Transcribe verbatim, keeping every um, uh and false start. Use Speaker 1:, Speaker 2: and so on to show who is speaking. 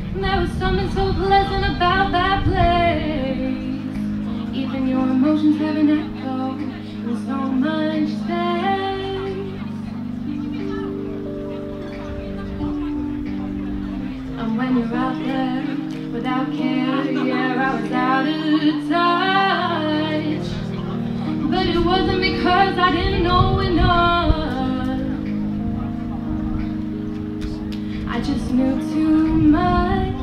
Speaker 1: There was something so pleasant about that place. Even your emotions have an echo in so much space. And when you're out there without care, yeah, I was out of touch. But it wasn't because I didn't know enough. I just knew too much.